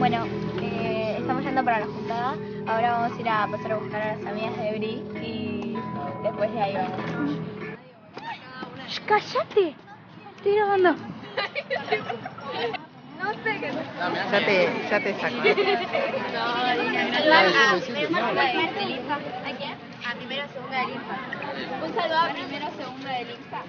Bueno, estamos yendo para la juntada. Ahora vamos a ir a pasar a buscar a las amigas de Bri y después de ahí vamos. ¡Cállate! Estoy grabando. No sé qué. Ya te saco. ¿A quién? A primero o segunda de linfa. Un saludo a primero o segunda de linfa.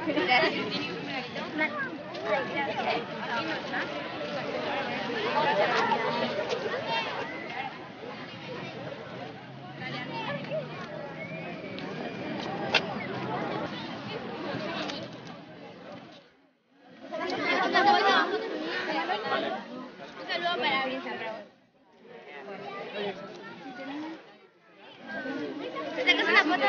Un saludo para Brisa, ¿te sacas una foto?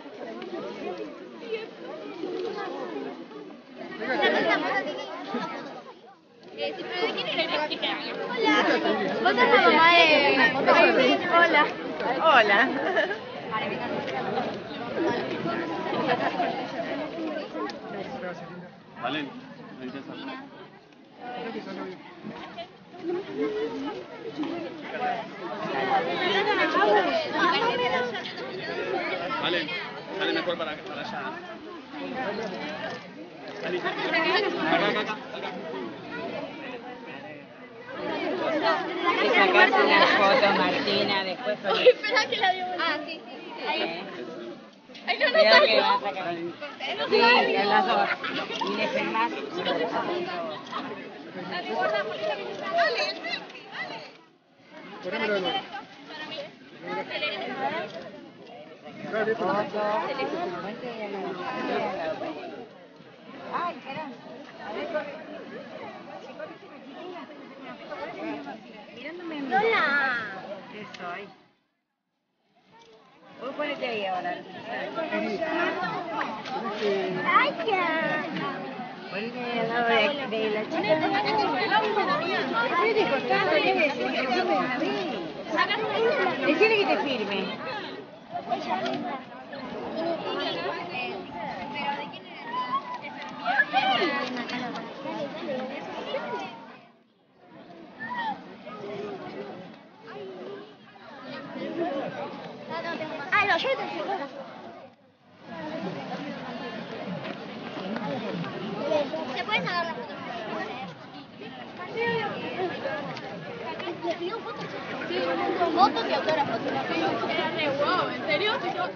¿Te sacas una foto, Tini? Sí, pero ¿de quién era el chica? Hola. ¿Vos sos la mamá de...? Hola. Hola. Valen, Valen, sale mejor para allá. Acá. Y sacarse una foto, Martina, después con... Espera que la dio. Ah, sí. Ahí. Ay, no, Cuidado que va a sacar. Sí, de las dos. Y dejen más. Ay, caramba. Mirándome a mí. Hola. ¿Qué soy? Vos ponete ahí ahora. Ay, ya. Ponete al lado de la chica. Ponete costado, decirle que te firme. Ah, no, yo te sigo. ¿Se puede sacar la foto? ¿Le pidió fotos? Sí, fotos y autógrafos. Era re wow, ¿en serio?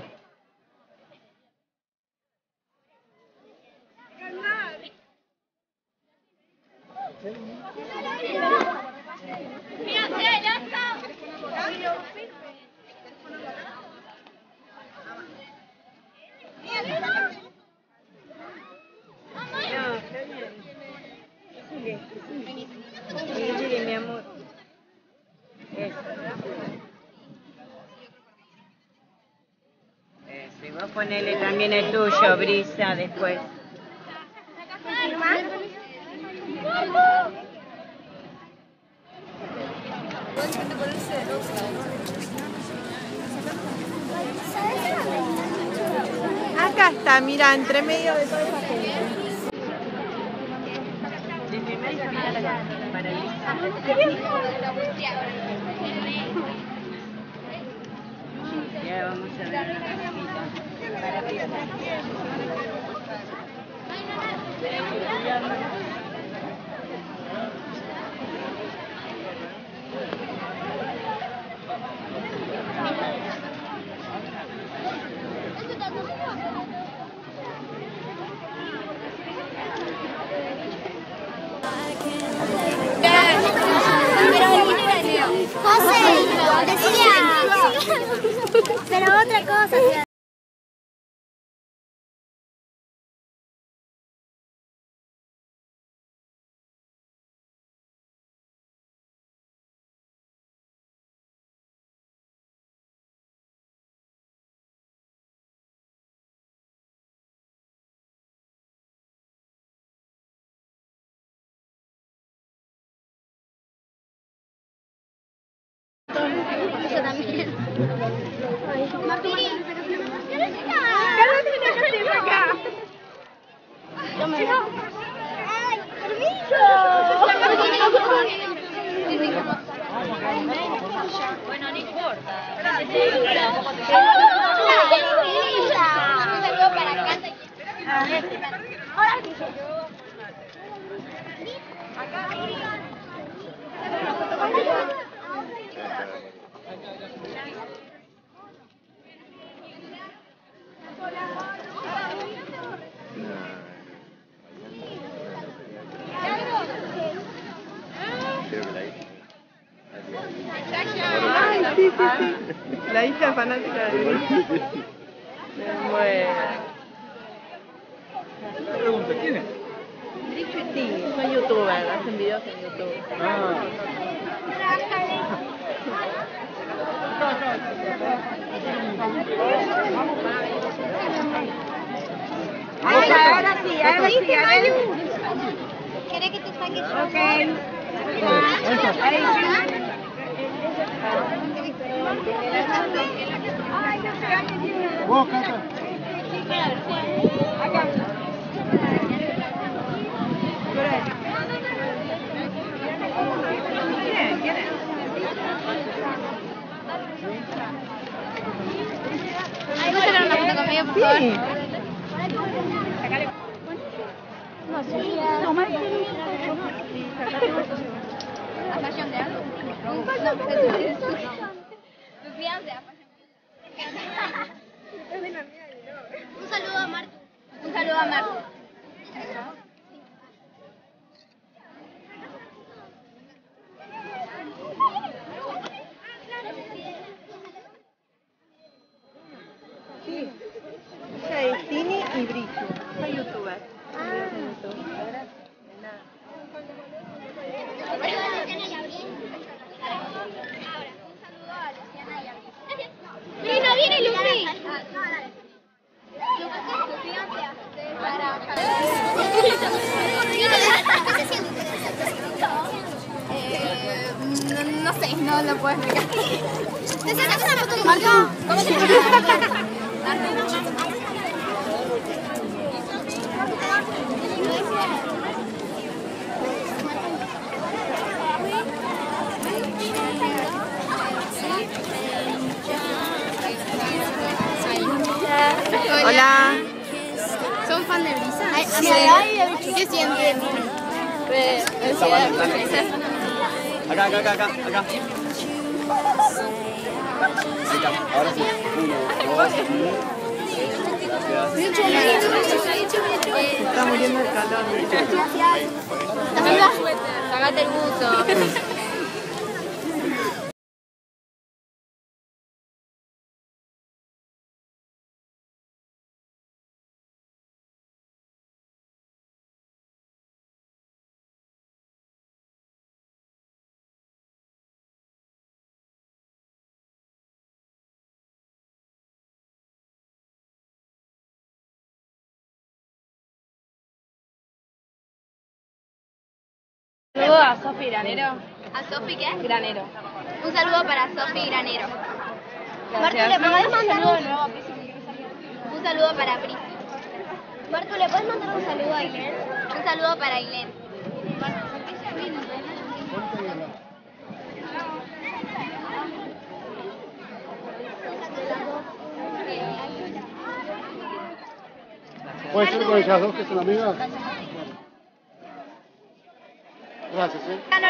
Mira, se adelanta. No, está bien. Sigue, mi amor. Eso. Eso. Y vos ponele también el tuyo, Brisa, después. Acá está, mira, entre medio de toda esa gente. Desde medio mira para ya vamos a ver una cosita para Brisa. José, decía, pero otra cosa. Yo también. Martín, Carolina, acá. ¡Ay, permiso! Ay, sí, sí, sí. La hija fanática de mí. Me muero. Pregunta, ¿quién es? Sí, son youtubers, hacen videos en YouTube. Ahora sí, a ver. ¿Querés que te saque yo? Ok. Vos, Cata. Ay, ¿puedes sacar una foto conmigo, por favor? Sí. ¿A Fashion de algo? No, de tu fianza, a Fashion. Un saludo a Martu. Un saludo a Martu. Sí. Ella es Tini y Brichu. Soy youtuber. ¡Sí, no viene Lucy! No sé, no lo puedo explicar. ¿Te sacas una foto con Marco? ¿Cómo se llama? Hola. ¿Son fan de Brisa? Sí. ¿Qué sienten? Acá. Ahí está, ahora sí. 1, 2, 3. Está muriendo el calor. Sacate el buzo. Saludo a Sofi Granero. ¿A Sofi qué? Granero. Un saludo para Sofi Granero. Martu, Gracias. ¿le podés mandar un saludo para Pris? Martu, ¿le podés mandar un saludo a Ailén? Un saludo para Ailén. ¿Puede ser con ellas dos que son amigas? Gracias, Hola.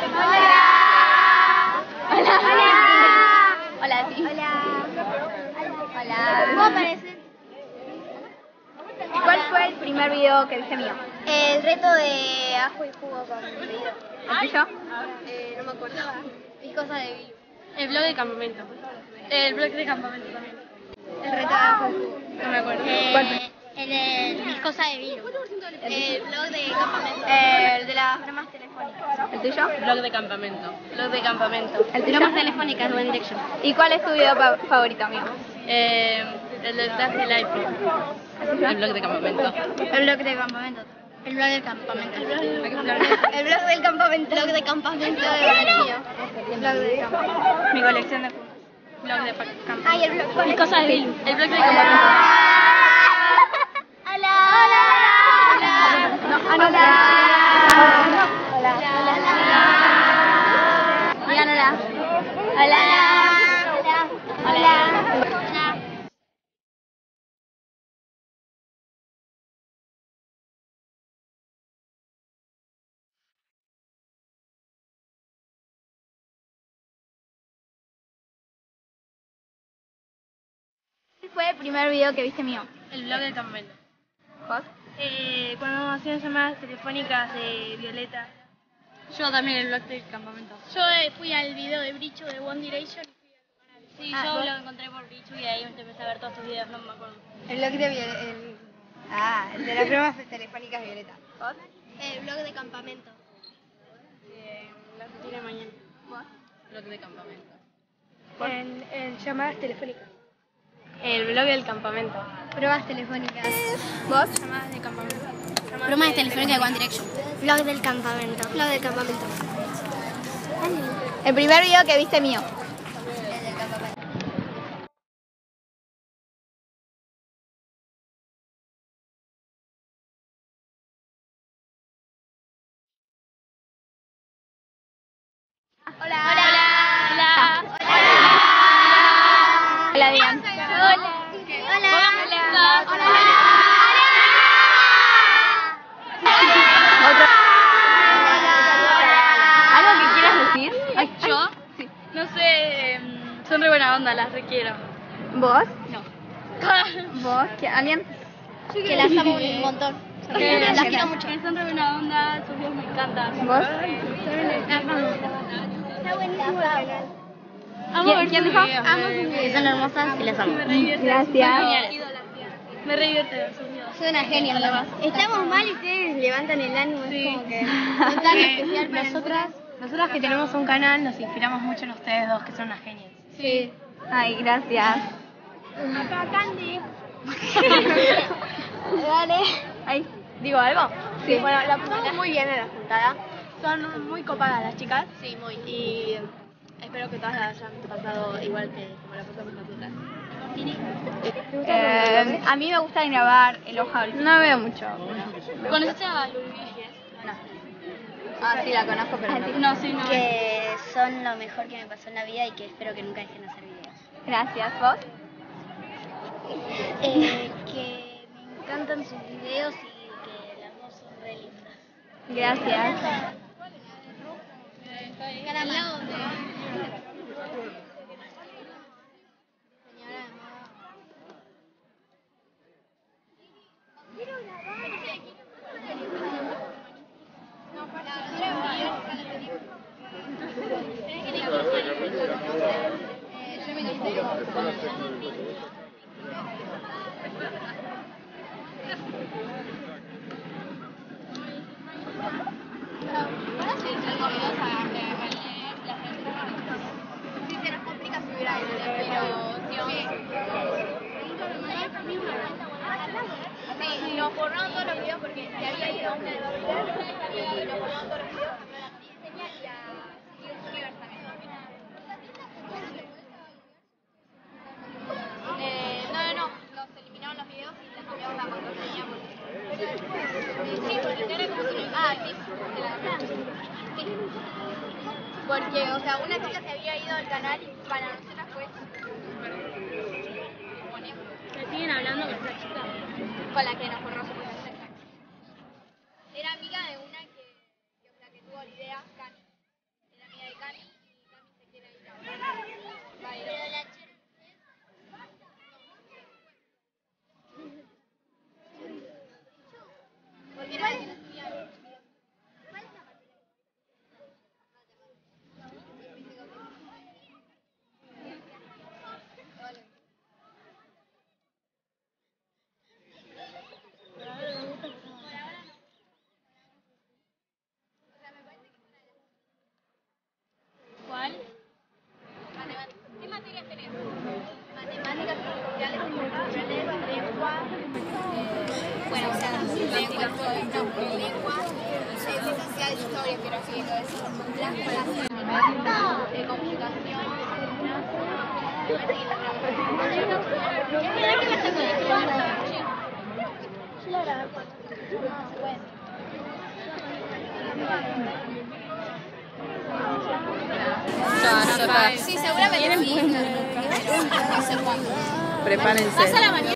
Hola, sí. Hola. ¿Cómo aparece? ¿Cuál fue el primer video que viste mío? El reto de ajo y jugo con bebido. ¿El tuyo? No me acuerdo. Y cosas de Bilu. El blog de campamento. El blog de campamento también. El reto de ajo y jugo. No me acuerdo. El de mis cosas de Bilu. El blog de campamento. El de las bromas telefónicas. ¿El tuyo? Blog de campamento. Blog de campamento. ¿El tuyo? Bromas telefónicas, One Direction. ¿Y cuál es tu video favorito, amigo? El del Dash del iPhone. El blog de campamento. El blog de campamento. El blog del campamento. El blog del El blog del campamento. Blog de campamento de Barrio. Blog de campamento. Mi colección de puntos. blog de campamento. Ay, el blog. ¿Cuál Y es? cosas de Bilu. El blog de campamento. Hola. Hola. No, Hola. Digan hola. Hola. Hola. fue el primer video que viste mío? El blog del campamento. ¿Vos? Cuando hacían llamadas telefónicas de Violeta. Yo también el blog del campamento. Yo fui al video de Brichu de One Direction y fui al canal. Sí, yo lo encontré por Brichu y de ahí empecé a ver todos tus videos, no me acuerdo. El blog de el de las pruebas telefónicas de Violeta. ¿Vos? El blog de campamento. La rutina de mañana. ¿Vos? Blog de campamento. En llamadas telefónicas. El blog del campamento. Pruebas telefónicas. ¿Vos? Llamadas de campamento. Bromas telefónicas de One Direction. Blog del campamento. Blog del campamento. El primer video que viste mío. Hola. Hola, Dian. ¿Algo que quieras decir? ¿Yo? Sí. No sé, son re buena onda, las requiero. ¿Vos? No. ¿Vos? ¿Alguien? Que las amo un montón. Las quiero mucho. Que son re buena onda, sus videos me encantan. ¿Vos? ¿Quién dijo? Que son hermosas y las amo. Gracias. Me re divierte ver sus videos. Son una genia, además. Estamos mal y ustedes levantan el ánimo. Es como que son tan especial para Nosotras que tenemos un canal nos inspiramos mucho en ustedes dos, que son unas genias. Sí. Ay, gracias. Acá Candy. Dale. Ay, ¿digo algo? Sí. Bueno, la pasamos muy bien en la juntada. Son muy copadas las chicas. Sí, muy. Y espero que todas las hayan pasado igual que como la pasamos nosotras. A mí me gusta grabar el hoja. No veo mucho. ¿Conociste a Luis Vigies? Ah, sí, la conozco, pero no. No, sí, no. Que son lo mejor que me pasó en la vida y que espero que nunca dejen de hacer videos. Gracias. ¿Vos? Que me encantan sus videos y que las dos son re lindas. Gracias. Al lado de... Sí, se nos complica subir a pero sí, nos borraron todos los videos porque se había ido a una de Twitter y nos borraron todos los videos, cambió la señal y a Universe también. No, nos eliminaron los videos y les cambiamos la contraseña porque... Sí, porque era como si... Ah, sí, sí. Porque, o sea, una chica se había ido al canal y para nosotras fue ¿Me siguen hablando con esa chica? con la que nos borró su cuenta. Era amiga de una o sea, que tuvo la idea, Cami. Era amiga de Cami y Cami se quiere ir ahora. Va a ir a la porque era la que nos subía. ¿Cuál? ¿Qué materias tenés? Matemáticas, sociales, lengua. Bueno, o sea, lengua, social, historia, geografía y todo eso. Las de comunicación. Es verdad que me está conectando. Yo la grabé. Sí, seguramente sí. No sé cuándo. Prepárense. Pasa la mañana.